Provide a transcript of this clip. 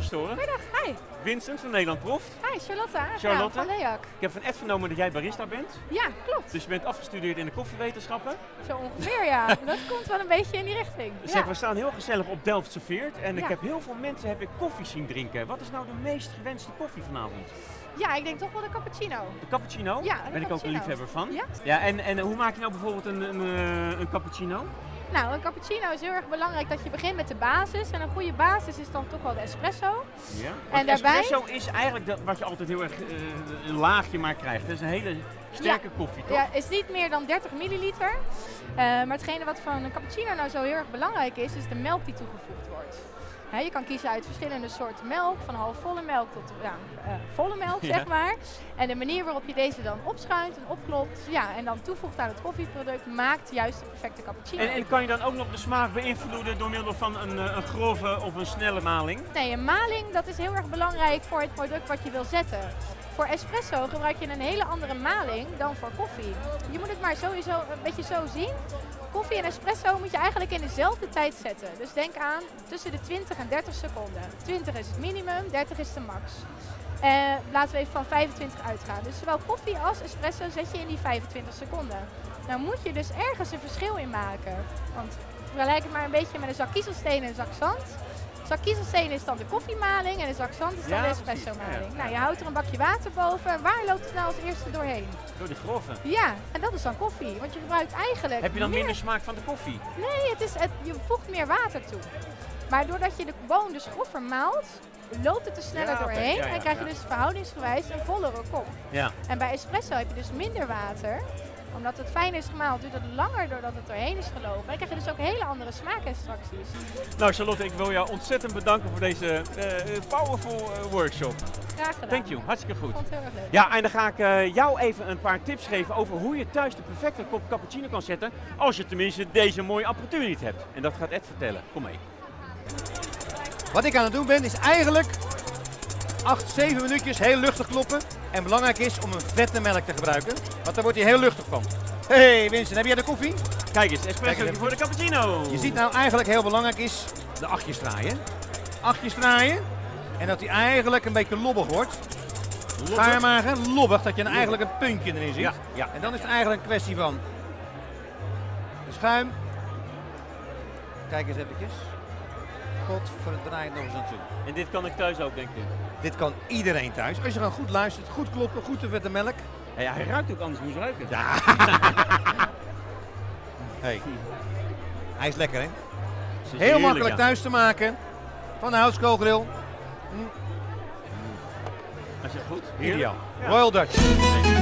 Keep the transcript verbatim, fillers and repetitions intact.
storen. Goeiedag, hi. Vincent van Nederland Proeft. Hi, Charlotte. Charlotte. Ja, van Leak. Ik heb van Ed vernomen dat jij barista bent. Ja, klopt. Dus je bent afgestudeerd in de koffiewetenschappen. Zo ongeveer, ja. Dat komt wel een beetje in die richting. Zeg, Ja. we staan heel gezellig op Delft Serveert. En ik Ja. heb heel veel mensen heb ik koffie zien drinken. Wat is nou de meest gewenste koffie vanavond? Ja, ik denk toch wel de cappuccino. De cappuccino? Ja, Daar de ben ik ook een cappuccino. liefhebber van. Ja? Ja, en, en hoe maak je nou bijvoorbeeld een, een, eh, een cappuccino? Nou, een cappuccino is heel erg belangrijk dat je begint met de basis. En een goede basis is dan toch wel de espresso. Ja. En En daarbij- espresso is eigenlijk dat, wat je altijd heel erg eh, een laagje maar krijgt. Dat is een hele sterke Ja. koffie, toch? Ja, is niet meer dan dertig milliliter. Uh, maar hetgene wat van een cappuccino nou zo heel erg belangrijk is, is de melk die toegevoegd wordt. Hè, je kan kiezen uit verschillende soorten melk, van halfvolle melk tot ja, uh, volle melk, Ja. zeg maar. En de manier waarop je deze dan opschuimt en opklopt, ja, en dan toevoegt aan het koffieproduct, maakt juist de perfecte cappuccino. En, en kan je dan ook nog de smaak beïnvloeden door middel van een, eh, een grove of een snelle maling? Nee, een maling dat is heel erg belangrijk voor het product wat je wil zetten. Voor espresso gebruik je een hele andere maling dan voor koffie. Je moet het maar sowieso een beetje zo zien. Koffie en espresso moet je eigenlijk in dezelfde tijd zetten. Dus denk aan tussen de twintig en dertig seconden. twintig is het minimum, dertig is de max. Uh, laten we even van vijfentwintig uitgaan. Dus zowel koffie als espresso zet je in die vijfentwintig seconden. Nou moet je dus ergens een verschil in maken. Want vergelijk het maar een beetje met een zak kiezelstenen en een zak zand. Zak kiezelstenen is dan de koffiemaling en een zak zand is dan Ja, de precies. espresso-maling. Ja, ja. Nou, je houdt er een bakje water boven. En waar loopt het nou als eerste doorheen? Door die grove. Ja, en dat is dan koffie. Want je gebruikt eigenlijk Heb je dan meer... minder smaak van de koffie? Nee, het is het, je voegt meer water toe. Maar doordat je de boon dus groffer maalt, loopt het er sneller Ja, oké. doorheen Ja, ja, en krijg je ja. dus verhoudingsgewijs een vollere kop. Ja. En bij espresso heb je dus minder water. Omdat het fijn is gemaald, duurt het langer doordat het doorheen is gelopen. En dan krijg je dus ook hele andere smaakextracties. Nou Charlotte, ik wil jou ontzettend bedanken voor deze eh, powerful eh, workshop. Graag gedaan. Thank you, hartstikke Ik goed. vond het heel erg leuk. Ja, en dan ga ik eh, jou even een paar tips geven over hoe je thuis de perfecte kop cappuccino kan zetten. Als je tenminste deze mooie apparatuur niet hebt. En dat gaat Ed vertellen. Kom mee. Wat ik aan het doen ben is eigenlijk acht, zeven minuutjes heel luchtig kloppen. En belangrijk is om een vette melk te gebruiken, want daar wordt hij heel luchtig van. Hey Vincent, heb jij de koffie? Kijk eens, espresso even. voor de cappuccino. Je ziet nou eigenlijk heel belangrijk is de achtjes draaien. Achtjes draaien en dat hij eigenlijk een beetje lobbig wordt. Ga je maar gaan, lobbig, dat je dan eigenlijk een puntje erin ziet. Ja, ja. En dan is het eigenlijk een kwestie van de schuim. Kijk eens eventjes. God, voor het draaien nog eens aan toe. En dit kan ik thuis ook, denk ik. Dit kan iedereen thuis. Als je gewoon goed luistert, goed kloppen, goed te vette melk. Ja, ja, hij ruikt ook anders, moet je ruiken. Ja. Hey. Hij is lekker, hè? Het is Heel heerlijk, makkelijk ja. thuis te maken. Van de houtskoolgrill. Als je goed. Ideaal. Ja. Royal Dutch.